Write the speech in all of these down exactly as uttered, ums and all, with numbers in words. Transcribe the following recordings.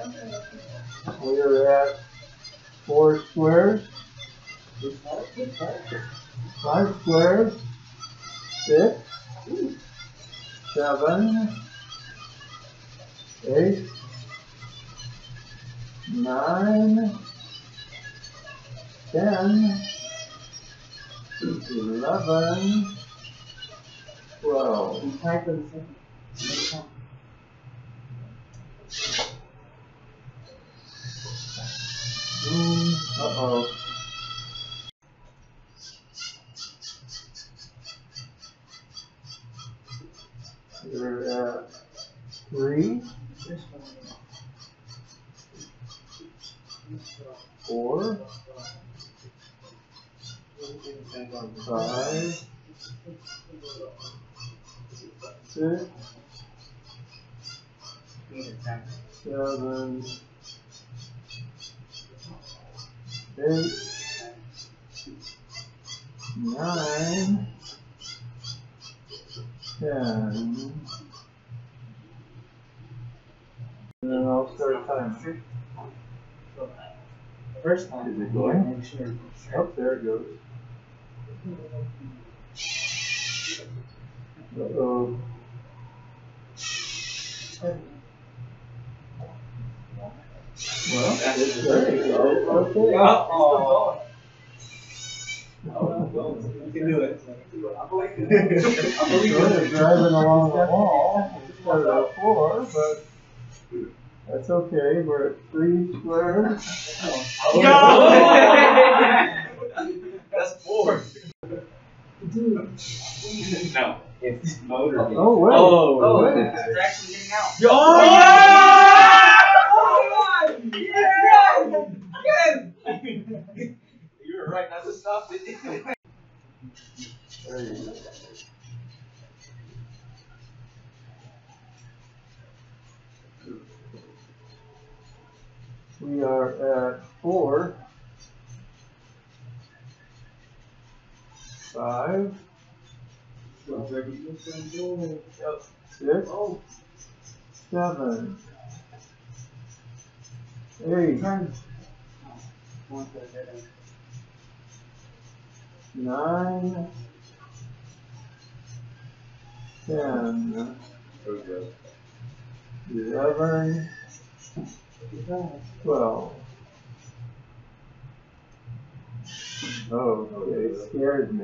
We're at four squares. Five squares. Six. Seven. Eight. Nine. Ten. Eleven. Twelve. Mm, uh-oh. We're at three, four, five, six, seven, eight, nine, ten. And then I'll start timing. First time. Is it going? Oh, there it goes. Uh-oh. Well, there you go. Okay. Uh-oh. You can do it. I believe it. I believe it. Driving along the wall instead of four, but that's okay. We're at three squares. No! That's four. No. It's motor. Oh, wait. Oh, oh wait. It's actually getting out. Yo! Oh, yeah! Yes! Yes! You were right not to stop it. There you go. We are at four, five, six, seven, eight, nine, ten, eleven, twelve. Oh, okay, it scared me.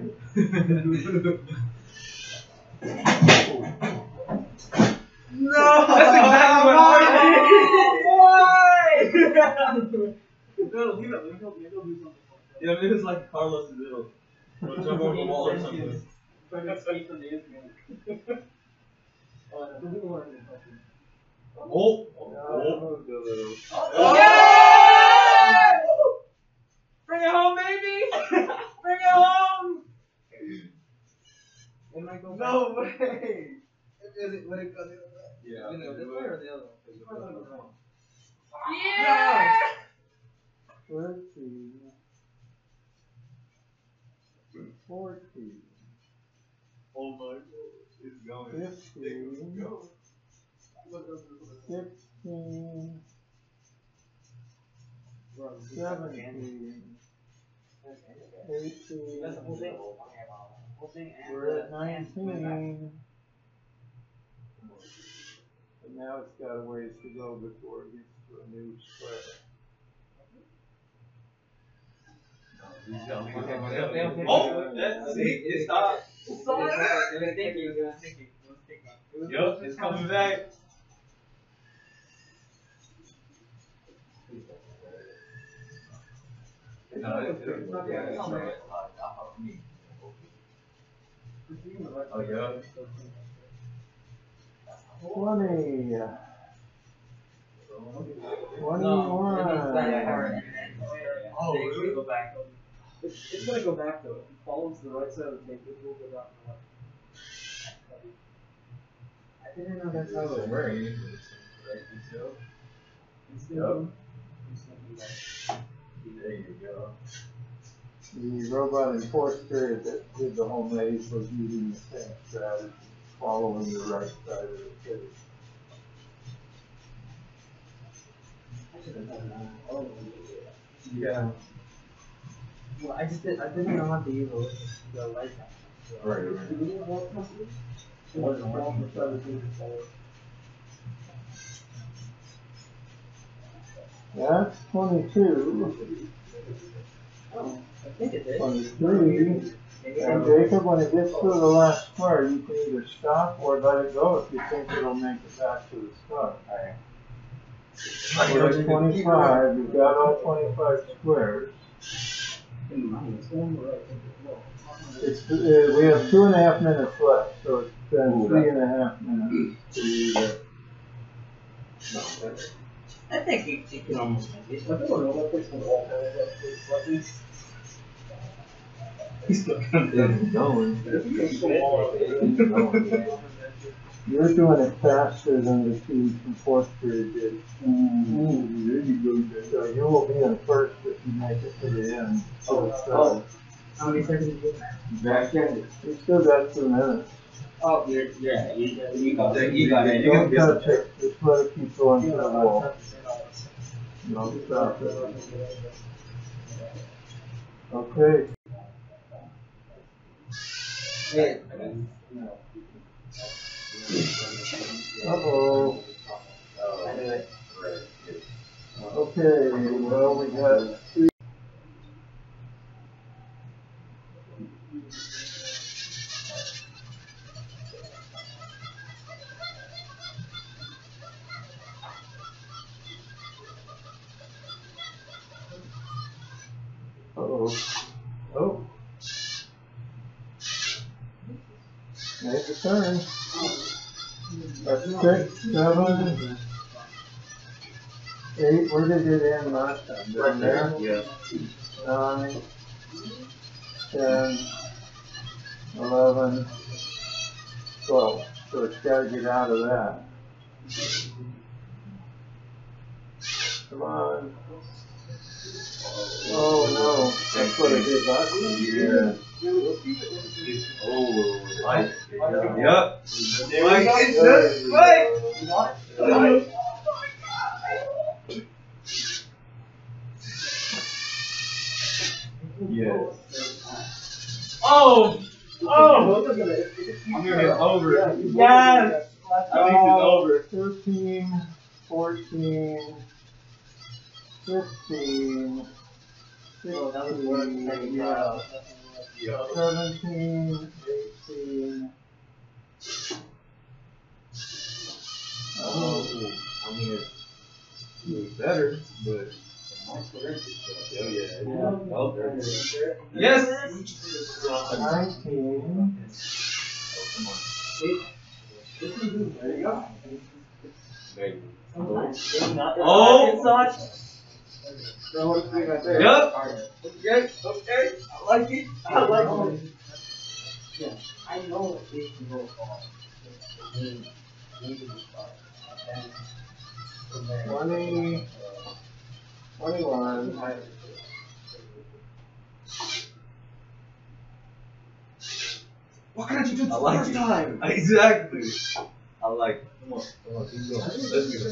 No! That's exactly what I did! No, leave it. Let me go, let me go do something. Yeah, maybe it's like Carlos is little. Or jump over the wall or something. Trying to escape from the incident. Oh! I Oh! moved a little. Oh! Bring it home, baby! Bring it home! It might go No way! Is it, would it go the other way? Yeah. You know, this way or the other way? Yeah! Thirteen, fourteen, Oh my god. It's going. fifteen, sixteen, seventeen, eighteen. That's the whole thing. Whole thing and We're at nineteen. And now it's got a ways to go before it gets to a new square. Oh! That's, see? It stopped. It was sticky. It was sticky. It was sticky. Yup, it's coming back. No, it's good. Oh, yeah. Twenty. Twenty-one. Oh, really? Go back. It's, it's gonna go back though. If it follows the right side of the tape, it will go back to the left. I didn't know that's how it worked. Yup. There you go. The robot in fourth period that did the whole maze was using the same strategy, following the right side of the tape. Yeah. Well, I just did, I didn't know how to use the, the light. Right, right. It wasn't working. That's twenty-two, Oh, I think it did. twenty-three. Maybe And I- Jacob, when it gets to the last square, you can either stop or let it go if you think it'll make it back to the start. We're at twenty-five, you've got all twenty-five squares. It's, uh, we have two and a half minutes left, so it's been three and a half minutes to use it. I think you, you can almost make it. He's still going. You're doing it faster than the two from fourth period did. Ooh, there you go. So you will be in first if you make it to the end. Oh, oh. How many seconds did you get? Back in. You still got two minutes. Oh, you're, yeah, you, you got it. You got it. You Don't can touch it, just let it keep going to the wall. No, stop it. Okay. Uh-oh. Okay, well, we got three. Uh-oh. Oh. Make a turn. That's six, seven, eight. Where did it end last time? Down there? Yeah. Nine, ten, eleven, twelve. So it's got to get out of that. Come on. Oh no, that's what it did last time. Yeah. Oh, light. Yup. Like, it's just right. Yes. Oh! Oh! I'm gonna get over it. Yes! At least it's over. thirteen, fourteen, fifteen, sixteen, yeah. Yeah. seventeen, eighteen. Oh, I mean, it's, it's better, but. Oh, yeah. Oh, yes! nineteen. Oh, come on. There you go. Maybe. Oh! Yup. Okay, okay. I like it. I like it. Yeah, I know it can go far. Twenty, twenty-one. Why couldn't you do this I the like first it. time? Exactly. I like it. Come on, come on, keep going. Let's do it.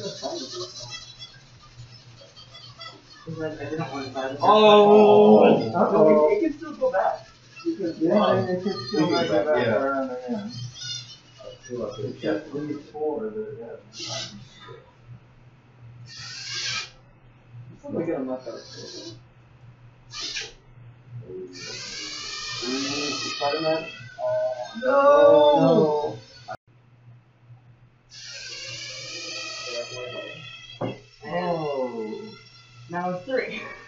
Because I, I didn't want to buy the Oh! Uh-oh. It can still go back. Yeah, and it could still make it back Yeah. around again. It's just these four that it has. Look at him left out. Spider-Man? No! Oh. Now it's three.